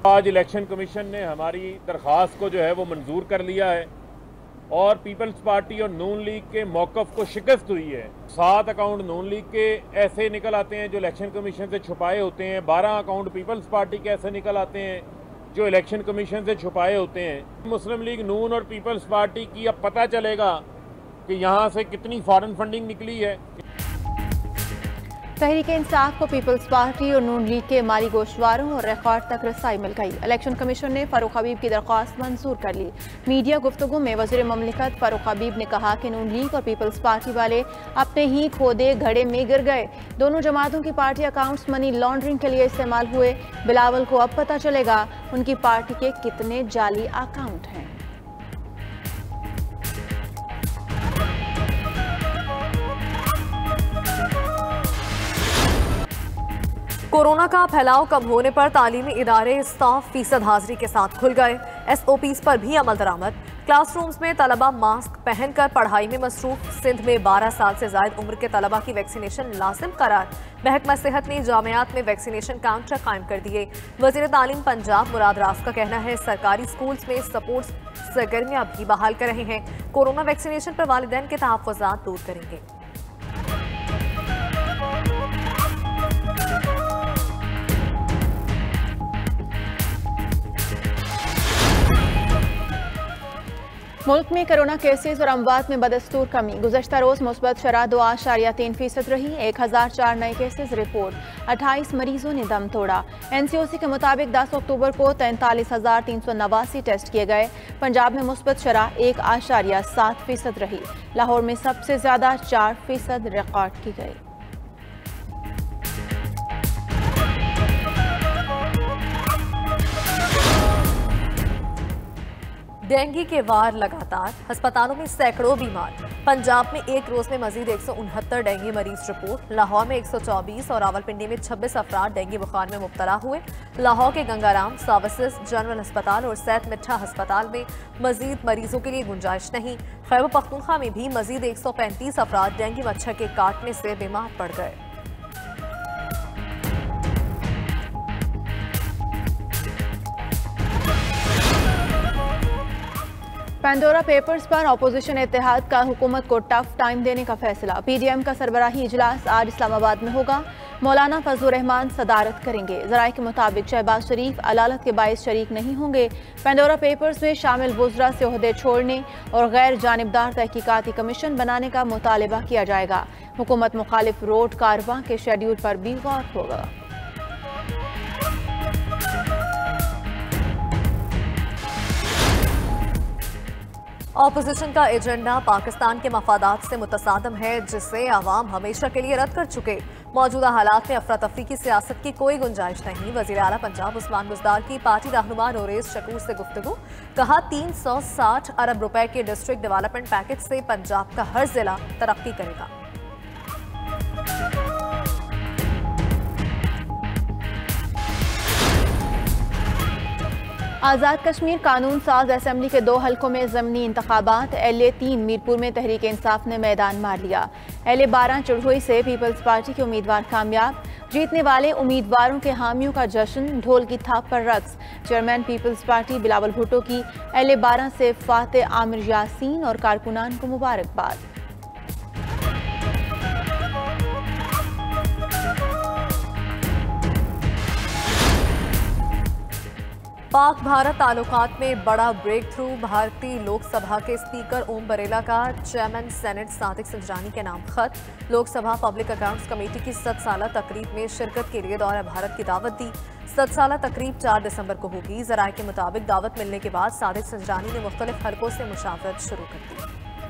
आज election commission ने हमारी दरख्वास्त को जो है वो मंजूर कर लिया है और पीपल्स पार्टी और नून लीग के मौक़िफ़ को शिकस्त हुई है। 7 अकाउंट नून लीग के ऐसे निकल आते हैं जो इलेक्शन कमीशन से छुपाए होते हैं, 12 अकाउंट पीपल्स पार्टी के ऐसे निकल आते हैं जो इलेक्शन कमीशन से छुपाए होते हैं। मुस्लिम लीग नून और पीपल्स पार्टी की अब पता चलेगा कि यहाँ से कितनी फॉरेन फंडिंग निकली है। तहरीक-ए-इंसाफ को पीपल्स पार्टी और नून लीग के माली गोश्तवारों और रिकॉर्ड तक रसाई मिल गई। इलेक्शन कमीशन ने फारूक हबीब की दरख्वास्त मंजूर कर ली। मीडिया गुफ्तगू में वज़ीर ममलिकत फारूक हबीब ने कहा कि नून लीग और पीपल्स पार्टी वाले अपने ही खोदे घड़े में गिर गए। दोनों जमातों की पार्टी अकाउंट्स मनी लॉन्ड्रिंग के लिए इस्तेमाल हुए। बिलावल को अब पता चलेगा उनकी पार्टी के कितने जाली अकाउंट हैं। कोरोना का फैलाव कम होने पर तालीमी इदारे स्टाफ फीसद हाजिरी के साथ खुल गए। SOPs पर भी अमल दरामद। क्लासरूम्स में तलबा मास्क पहनकर पढ़ाई में मसरूफ। सिंध में 12 साल से जायद उम्र के तलबा की वैक्सीनेशन लाजिम करार। महकमा सेहत ने जामियात में वैक्सीनेशन काउंटर कायम कर दिए। वजीर तालीम पंजाब मुराद राफ का कहना है सरकारी स्कूल्स में सपोर्ट्स सरगर्मियां भी बहाल कर रहे हैं। कोरोना वैक्सीनेशन पर वालिदैन के तहफ़्फ़ुज़ात दूर करेंगे। मुल्क में कोरोना केसेस और अमवात में बदस्तूर कमी। गुज़श्ता रोज मुस्बत शरह 2.3% रही। 1004 नए केसेस रिपोर्ट। 28 मरीजों ने दम तोड़ा। NCOC के मुताबिक 10 अक्टूबर को 43,389 टेस्ट किए गए। पंजाब में मुस्बत शरह 1.7% रही। लाहौर में सबसे ज्यादा 4% रिकॉर्ड की गई। डेंगू के वार लगातार। अस्पतालों में सैकड़ों बीमार। पंजाब में एक रोज में मजीद 169 डेंगू मरीज रिपोर्ट। लाहौर में 124 और रावलपिंडी में 26 अफराद डेंगू बुखार में मुब्तला हुए। लाहौर के गंगाराम सर्विसेज जनरल अस्पताल और सैद मिठा अस्पताल में मजीद मरीजों के लिए गुंजाइश नहीं। खैबर पख्तूनख्वा में भी मजीद 135 अफराद डेंगू मच्छर के काटने से बीमार पड़ गए। पेंडोरा पेपर्स पर अपोजिशन इत्तेहाद का हुकूमत को टफ टाइम देने का फैसला। PDM का सरबराही इजलास आज इस्लामाबाद में होगा। मौलाना फजलुर रहमान सदारत करेंगे। ज़राए के मुताबिक शहबाज शरीफ अदालत के बाइस शरीक नहीं होंगे। पेंडोरा पेपर्स में शामिल वुज़रा से ओहदे छोड़ने और गैर जानिबदार तहकीकाती कमीशन बनाने का मुतालिबा किया जाएगा। हुकूमत मुखालिफ रोड कारवां के शेड्यूल पर भी गौर होगा। ऑपोजिशन का एजेंडा पाकिस्तान के मफादात से मुतसादम है, जिसे आवाम हमेशा के लिए रद्द कर चुके। मौजूदा हालात में अफरा तफरी की सियासत की कोई गुंजाइश नहीं। वज़ीर आला पंजाब उस्मान बुज़दार की पार्टी रहनुमा नोरेज शकूर से गुफ्तगू। कहा 360 अरब रुपए के डिस्ट्रिक्ट डेवलपमेंट पैकेज से पंजाब का हर जिला तरक्की करेगा। आज़ाद कश्मीर कानून साज असेंबली के 2 हलकों में ज़मीनी इंतखाबात। LA-3 मीरपुर में तहरीक इंसाफ ने मैदान मार लिया। LA-12 चढ़ोई से पीपल्स पार्टी के उम्मीदवार कामयाब। जीतने वाले उम्मीदवारों के हामियों का जश्न, ढोल की थाप पर रक्स। Chairman Peoples Party Bilawal Bhutto की LA-12 से फातेह आमिर यासीन और कारकुनान को मुबारकबाद। पाक भारत ताल्लुकात में बड़ा ब्रेक थ्रू। भारतीय लोकसभा के स्पीकर ओम बिरला का चेयरमैन सेनेट सादिक संजरानी के नाम खत। लोकसभा पब्लिक अकाउंट्स कमेटी की 7 साला तकरीब में शिरकत के लिए दौरा भारत की दावत दी। 7 साला तकरीब 4 दिसंबर को होगी। ज़राए के मुताबिक दावत मिलने के बाद सादिक संजरानी ने मुख्तलिफ हलकों से मुशावरत शुरू कर दी।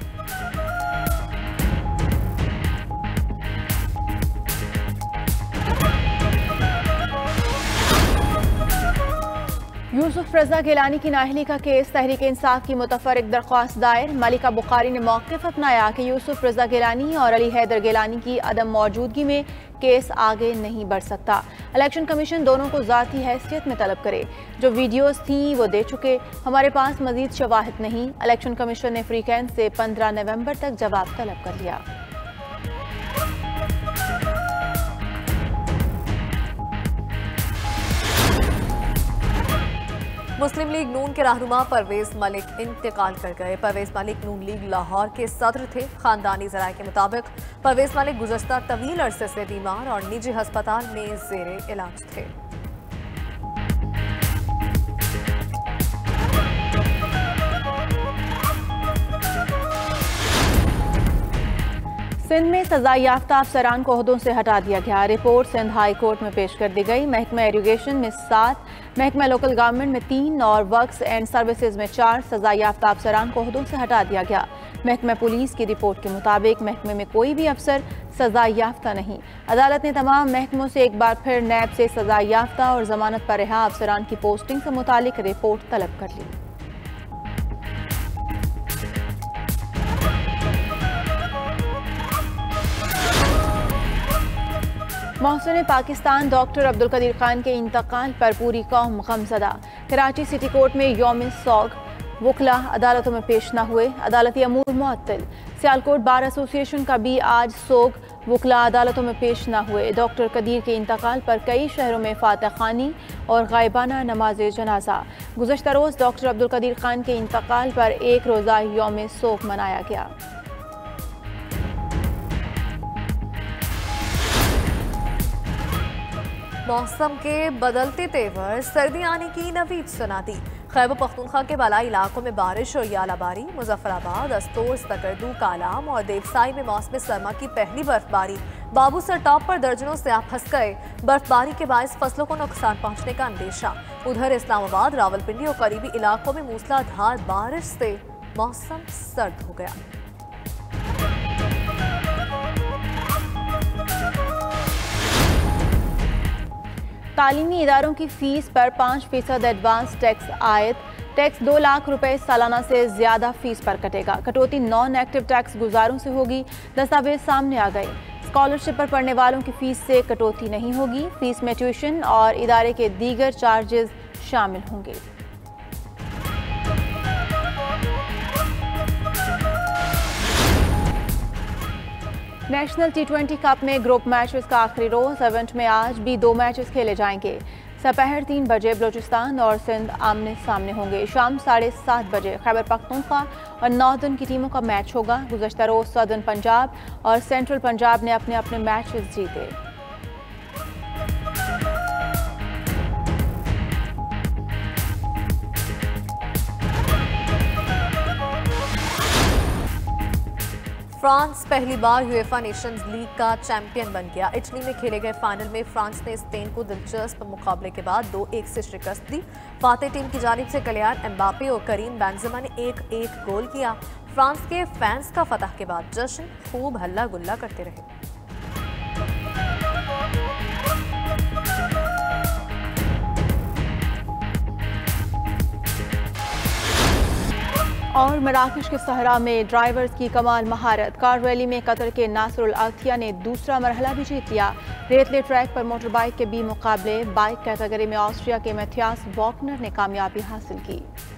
यूसुफ रजा गिलानी की नाअहली का केस। तहरीक इंसाफ की मुतफरिक दरख्वास्त दायर। मलिका बुखारी ने मौक़िफ़ अपनाया कि यूसुफ रजा गिलानी और अली हैदर गिलानी की अदम मौजूदगी में केस आगे नहीं बढ़ सकता। इलेक्शन कमीशन दोनों को ज़ाती हैसियत में तलब करे। जो वीडियोस थी वो दे चुके। हमारे पास मजीद शवाहिद नहीं। इलेक्शन कमीशन ने फ्रीकैंस से 15 नवंबर तक जवाब तलब कर लिया। मुस्लिम लीग नून के रहनुमा परवेज मलिक इंतकाल कर गए। परवेज मलिक नून लीग लाहौर के सदर थे। खानदानी ज़राए के मुताबिक परवेज मलिक गुज़श्ता तवील अरसे से बीमार और निजी अस्पताल में ज़ेरे इलाज थे। सिंध में सजा याफ्ता अफसरान को ओहदों से हटा दिया गया। रिपोर्ट सिंध हाई कोर्ट में पेश कर दी गई। महकमा इरिगेशन में 7, महकमा लोकल गवर्नमेंट में 3 और वर्क्स एंड सर्विसेज में 4 सजा याफ्ता अफसरान को ओहदों से हटा दिया गया। महकमा पुलिस की रिपोर्ट के मुताबिक महकमे में कोई भी अफसर सजा याफ्ता नहीं। अदालत ने तमाम महकमों से एक बार फिर नैब से सजा याफ्ता और जमानत पर रिहा अफसरान की पोस्टिंग से मुतालिक रिपोर्ट तलब कर ली। मोहसिन पाकिस्तान डॉक्टर अब्दुल कदीर खान के इंतकाल पर पूरी कौम गमज़दा। कराची सिटी कोर्ट में यौम सोग, वकला अदालतों में पेश न हुए, अदालती अमूर मुअत्तल। सियालकोट बार एसोसिएशन का भी आज सोग, वकला अदालतों में पेश न हुए। डॉक्टर कदीर के इंतकाल पर कई शहरों में फातह खानी और गायबाना नमाज जनाजा। गुज़श्ता रोज़ डॉक्टर अब्दुल कदीर खान के इंतकाल पर एक रोज़ा यौम सोग मनाया गया। मौसम के बदलते तेवर, सर्दी आने की नवीद सुना दी। खैबर पख्तूनख्वा के बालाई इलाकों में बारिश और यालाबारी। मुजफ्फराबाद, अस्तोर, सकरदू, कालाम और देवसाई में मौसम सरमा की पहली बर्फबारी। बाबूसर टॉप पर दर्जनों से आप फंस गए। बर्फबारी के बायस फसलों को नुकसान पहुंचने का अंदेशा। उधर इस्लामाबाद, रावलपिंडी और करीबी इलाकों में मूसलाधार बारिश से मौसम सर्द हो गया। तालीमी इदारों की फीस पर 5% एडवांस टैक्स आयद। टैक्स 2 लाख रुपए सालाना से ज्यादा फीस पर कटेगा। कटौती नॉन एक्टिव टैक्स गुजारों से होगी। दस्तावेज सामने आ गए। स्कॉलरशिप पर पढ़ने वालों की फीस से कटौती नहीं होगी। फीस में ट्यूशन और इदारे के दीगर चार्जेस शामिल होंगे। नेशनल T20 कप में ग्रुप मैचेस का आखिरी रोज। इवेंट में आज भी 2 मैचेस खेले जाएंगे। दोपहर 3 बजे बलूचिस्तान और सिंध आमने सामने होंगे। शाम 7:30 बजे खैबर पख्तूनख्वा और नॉर्दर्न की टीमों का मैच होगा। गुज़श्ता रोज सदर्न पंजाब और सेंट्रल पंजाब ने अपने अपने मैचेस जीते। फ्रांस पहली बार यूएफा नेशंस लीग का चैंपियन बन गया। इटली में खेले गए फाइनल में फ्रांस ने स्पेन को दिलचस्प मुकाबले के बाद 2-1 से शिकस्त दी। फातेह टीम की जानिब से किलियान एम्बापे और करीम बेंजेमा ने 1-1 गोल किया। फ्रांस के फैंस का फतह के बाद जश्न खूब हल्ला गुल्ला करते रहे। और मराकश के सहरा में ड्राइवर्स की कमाल महारत। कार रैली में कतर के नासरुल अतिया ने दूसरा मरहला भी जीत लिया। रेतले ट्रैक पर मोटर बाइक के बी मुकाबले बाइक कैटेगरी में ऑस्ट्रिया के मैथियास वॉकनर ने कामयाबी हासिल की।